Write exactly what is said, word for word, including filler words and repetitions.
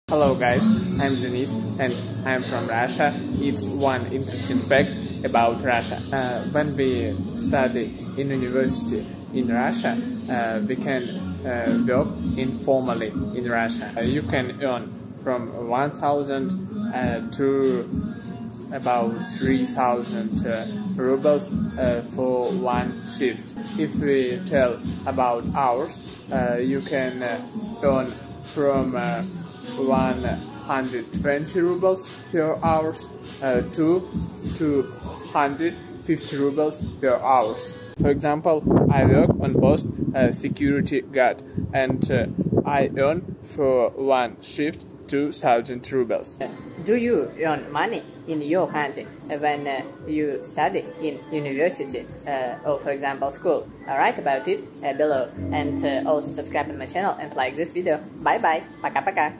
Hello guys, I'm Denise and I'm from Russia. It's one interesting fact about Russia. Uh, when we study in university in Russia, uh, we can uh, work informally in Russia. Uh, you can earn from one thousand uh, to about three thousand uh, rubles uh, for one shift. If we tell about hours, uh, you can uh, earn from uh, one hundred twenty rubles per hour uh, to two hundred fifty rubles per hour. For example, I work on post uh, security guard and uh, I earn for one shift two thousand rubles. Do you earn money in your country when uh, you study in university uh, or, for example, school? Uh, write about it uh, below and uh, also subscribe to my channel and like this video. Bye bye. Пока-пока.